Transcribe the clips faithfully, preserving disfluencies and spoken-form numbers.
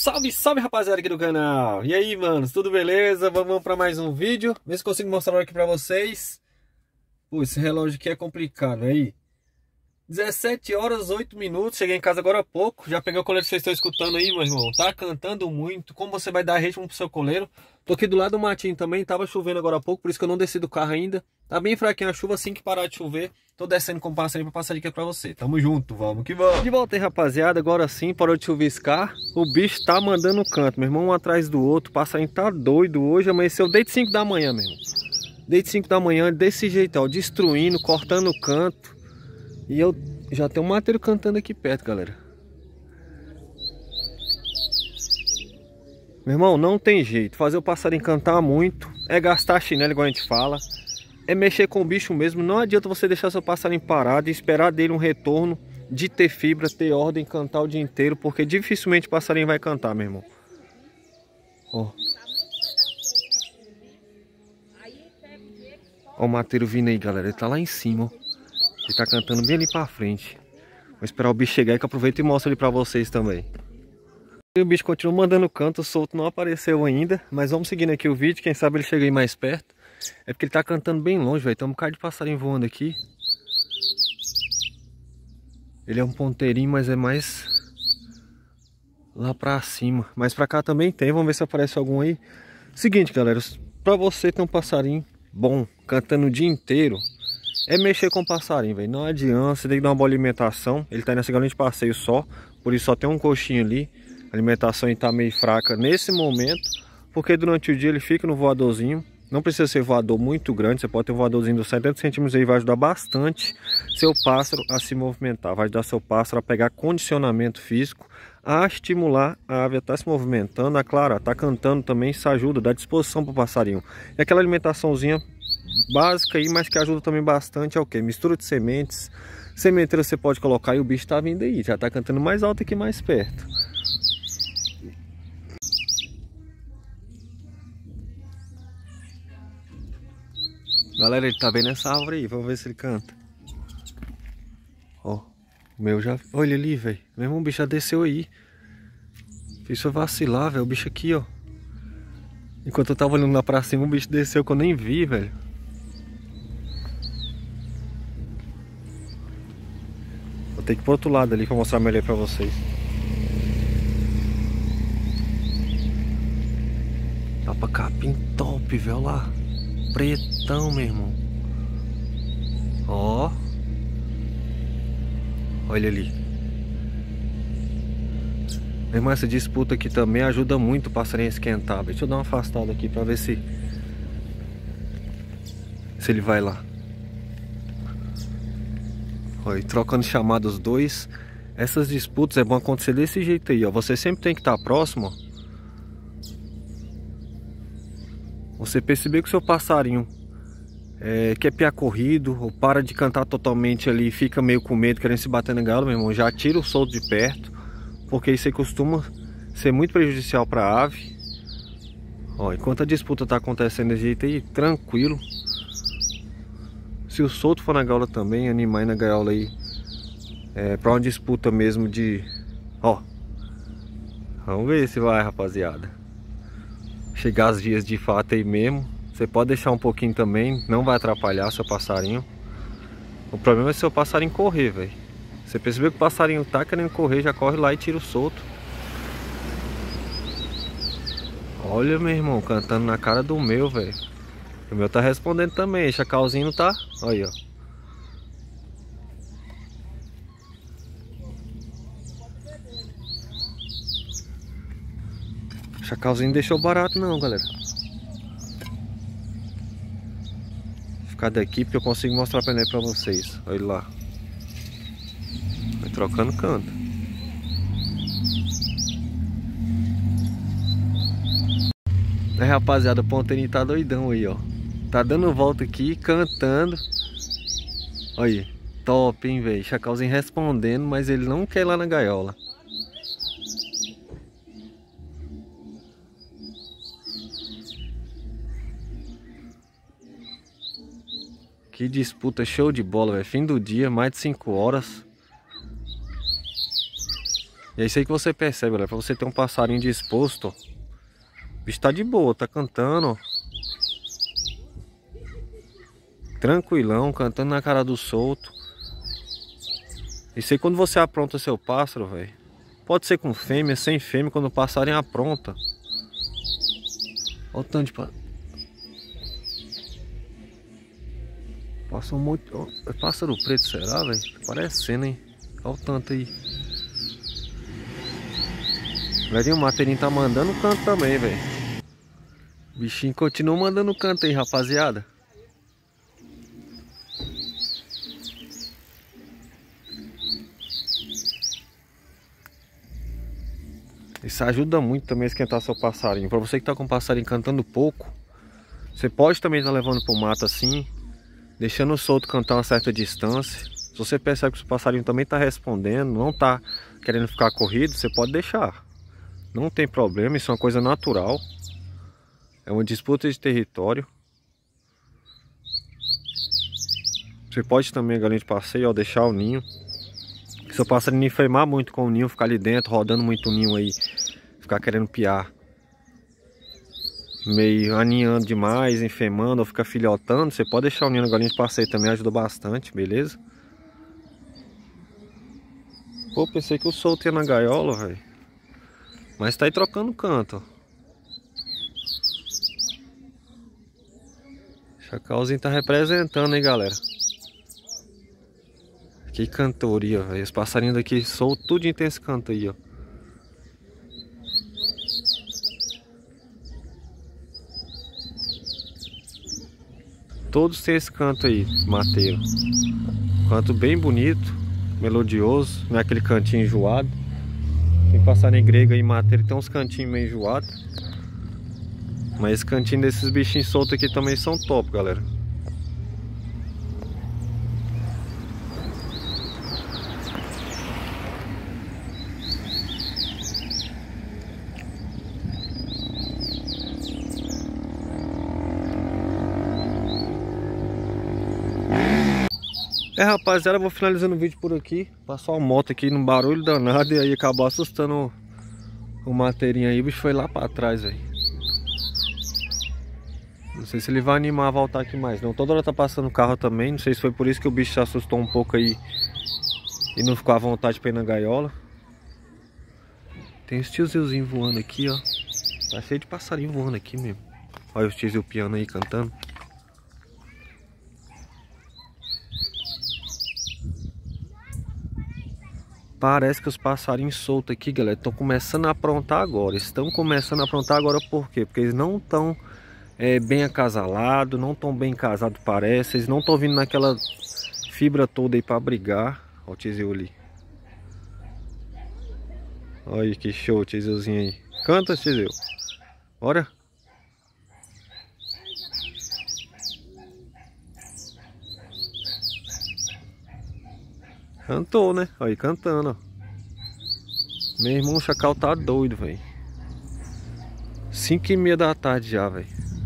Salve, salve rapaziada aqui do canal. E aí, manos, tudo beleza? Vamos para mais um vídeo. Vê se consigo mostrar aqui para vocês. Pô, esse relógio aqui é complicado aí. dezessete horas, oito minutos. Cheguei em casa agora há pouco. Já peguei o coleiro que vocês estão escutando aí, meu irmão. Tá cantando muito. Como você vai dar ritmo pro seu coleiro? Tô aqui do lado do matinho também. Tava chovendo agora há pouco, por isso que eu não desci do carro ainda. Tá bem fraquinha a chuva, assim que parar de chover. Tô descendo com o passarinho pra passar dica pra você. Tamo junto, vamos que vamos. De volta aí, rapaziada. Agora sim, parou de chuviscar. O bicho tá mandando no canto, meu irmão, um atrás do outro. O passarinho tá doido hoje. Amanheceu desde cinco da manhã, meu irmão. Desde cinco da manhã, desse jeito, ó. Destruindo, cortando o canto. E eu já tenho um mateiro cantando aqui perto, galera. Meu irmão, não tem jeito. Fazer o passarinho cantar muito é gastar chinelo, igual a gente fala. É mexer com o bicho mesmo. Não adianta você deixar seu passarinho parado e esperar dele um retorno de ter fibra, ter ordem, cantar o dia inteiro, porque dificilmente o passarinho vai cantar, meu irmão. Ó. Ó o mateiro vindo aí, galera. Ele tá lá em cima, ó. Ele tá cantando bem ali pra frente. Vou esperar o bicho chegar e que eu aproveito e mostro ele pra vocês também. E o bicho continua mandando canto, o solto não apareceu ainda. Mas vamos seguindo aqui o vídeo, quem sabe ele chega aí mais perto. É porque ele tá cantando bem longe, velho. Tem um bocado de passarinho voando aqui. Ele é um ponteirinho, mas é mais lá pra cima. Mas pra cá também tem, vamos ver se aparece algum aí. Seguinte, galera, pra você ter um passarinho bom, cantando o dia inteiro, é mexer com o passarinho, velho. Não adianta, você tem que dar uma boa alimentação. Ele tá nessa galinha de passeio só, por isso só tem um coxinho ali. A alimentação aí tá meio fraca nesse momento, porque durante o dia ele fica no voadorzinho. Não precisa ser voador muito grande, você pode ter um voadorzinho de setenta centímetros aí, vai ajudar bastante seu pássaro a se movimentar. Vai ajudar seu pássaro a pegar condicionamento físico, a estimular a ave a estar se movimentando. A Clara tá cantando também, isso ajuda, dá disposição para o passarinho. É aquela alimentaçãozinha básica aí, mas que ajuda também bastante. É o que? Mistura de sementes. Sementeira você pode colocar e o bicho tá vindo aí, já tá cantando mais alto aqui mais perto. Galera, ele tá bem nessa árvore aí, vamos ver se ele canta. Ó, o meu já... Olha ali, velho. Mesmo o bicho já desceu aí. Fiz foi vacilar, velho. O bicho aqui, ó. Enquanto eu tava olhando lá pra cima, o bicho desceu que eu nem vi, velho. Vou ter que ir pro outro lado ali pra mostrar melhor pra vocês. Dá pra capim top, velho, lá. Pretão, meu irmão. Ó. Olha ali. Meu irmão, essa disputa aqui também ajuda muito o passarinho a esquentar. Deixa eu dar uma afastada aqui pra ver se Se ele vai lá. Ó, e trocando chamada os dois. Essas disputas é bom acontecer desse jeito aí, ó. Você sempre tem que estar próximo, ó. Você perceber que o seu passarinho é, quer piar corrido ou para de cantar totalmente ali e fica meio com medo, querendo se bater na gaiola, meu irmão, já tira o solto de perto, porque isso aí costuma ser muito prejudicial para a ave. Ó, enquanto a disputa tá acontecendo desse jeito aí, tranquilo. Se o solto for na gaiola também, animar na gaiola aí, é, para uma disputa mesmo de... Ó, vamos ver se vai, rapaziada. Chegar as vias de fato aí mesmo. Você pode deixar um pouquinho também, não vai atrapalhar seu passarinho. O problema é seu passarinho correr, velho. Você percebeu que o passarinho tá querendo correr, já corre lá e tira o solto. Olha, meu irmão, cantando na cara do meu, velho. O meu tá respondendo também, o chacalzinho não tá? Olha aí, ó. O chacalzinho deixou barato não, galera. Vou ficar daqui porque eu consigo mostrar pra ele pra vocês. Olha lá. Vai trocando canto. É, rapaziada, o ponteirinho tá doidão aí, ó. Tá dando volta aqui, cantando. Olha aí. Top, hein, velho. Chacalzinho respondendo, mas ele não quer ir lá na gaiola. Que disputa show de bola, velho. Fim do dia, mais de cinco horas. E E é isso aí que você percebe, galera. Pra você ter um passarinho disposto, ó. O bicho tá de boa, tá cantando, ó. Tranquilão, cantando na cara do solto. Isso aí quando você apronta seu pássaro, velho. Pode ser com fêmea, sem fêmea, quando o passarinho apronta. Olha o tanto de pássaro. Passa um monte. Oh, é pássaro preto, será, velho? Parecendo, hein? Olha o tanto aí. Velho, o mateirinho tá mandando canto também, velho. O bichinho continua mandando canto aí, rapaziada. Isso ajuda muito também a esquentar seu passarinho. Pra você que tá com o passarinho cantando pouco, você pode também estar levando pro mato assim, deixando o solto cantar uma certa distância. Se você percebe que o passarinho também tá respondendo, não tá querendo ficar corrido, você pode deixar. Não tem problema, isso é uma coisa natural. É uma disputa de território. Você pode também, galinha de passeio, ó, deixar o ninho. Se o passarinho enfermar muito com o ninho, ficar ali dentro, rodando muito o ninho aí, ficar querendo piar, meio aninhando demais, enfermando ou ficar filhotando, você pode deixar o ninho na galinha de passeio também, ajuda bastante, beleza? Pô, pensei que o solto ia na gaiola, velho. Mas tá aí trocando canto, ó. Chacalzinho tá representando, hein, galera. Que cantoria, velho. Os passarinhos daqui soltam tudo, tem esse canto aí, ó. Todos têm esse canto aí, mateiro. Canto bem bonito, melodioso, não é aquele cantinho enjoado. Tem passarinho grego aí, mateiro, tem uns cantinhos meio enjoados. Mas esse cantinho desses bichinhos soltos aqui também são top, galera. É, rapaziada, vou finalizando o vídeo por aqui. Passou uma moto aqui num barulho danado e aí acabou assustando o, o mateirinho aí. O bicho foi lá pra trás, velho. Não sei se ele vai animar a voltar aqui mais não. Toda hora tá passando carro também. Não sei se foi por isso que o bicho se assustou um pouco aí e não ficou à vontade pra ir na gaiola. Tem os tiozinhos voando aqui, ó. Tá cheio de passarinho voando aqui mesmo. Olha os tiozinhos piano aí cantando. Parece que os passarinhos soltos aqui, galera, estão começando a aprontar agora. Estão começando a aprontar agora por quê? Porque eles não estão é, bem acasalados, não estão bem casados, parece. Eles não estão vindo naquela fibra toda aí para brigar. Olha o tizil ali. Olha que show o tizilzinho aí. Canta, tizil. Bora. Cantou, né? Aí cantando, ó. Meu irmão, o chacal tá doido, velho. cinco e meia da tarde já, velho.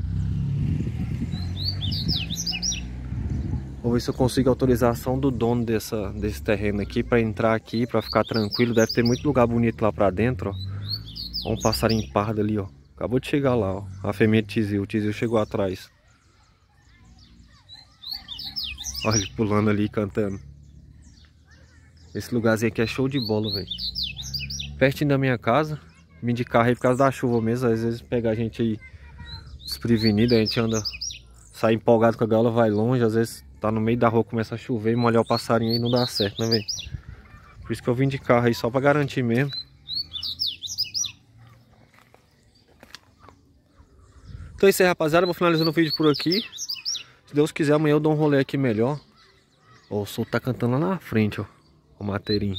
Vou ver se eu consigo autorização do dono dessa, desse terreno aqui pra entrar aqui, pra ficar tranquilo. Deve ter muito lugar bonito lá pra dentro, ó. Ó um passarinho pardo ali, ó. Acabou de chegar lá, ó. A fêmea tizil. O tizil chegou atrás. Olha ele pulando ali, cantando. Esse lugarzinho aqui é show de bola, velho. Pertinho da minha casa. Vim de carro aí por causa da chuva mesmo. Às vezes pega a gente aí desprevenido. A gente anda, sai empolgado com a gaiola, vai longe. Às vezes tá no meio da rua, começa a chover e molhar o passarinho aí não dá certo, né, velho? Por isso que eu vim de carro aí só pra garantir mesmo. Então é isso aí, rapaziada. Vou finalizando o vídeo por aqui. Se Deus quiser, amanhã eu dou um rolê aqui melhor. Ó, o sol tá cantando lá na frente, ó. O mateirinho.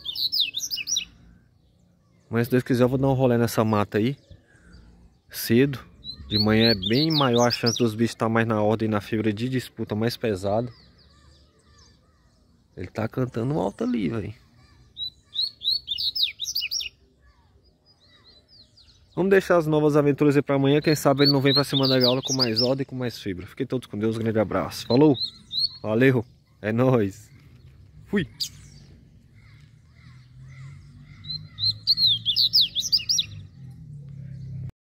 Mas se Deus quiser eu vou dar um rolê nessa mata aí cedo. De manhã é bem maior a chance dos bichos estar mais na ordem, na fibra de disputa mais pesada. Ele tá cantando alto ali, velho. Vamos deixar as novas aventuras aí pra amanhã. Quem sabe ele não vem pra cima da gaiola com mais ordem e com mais fibra. Fiquem todos com Deus, um grande abraço. Falou, valeu, é nóis. Fui.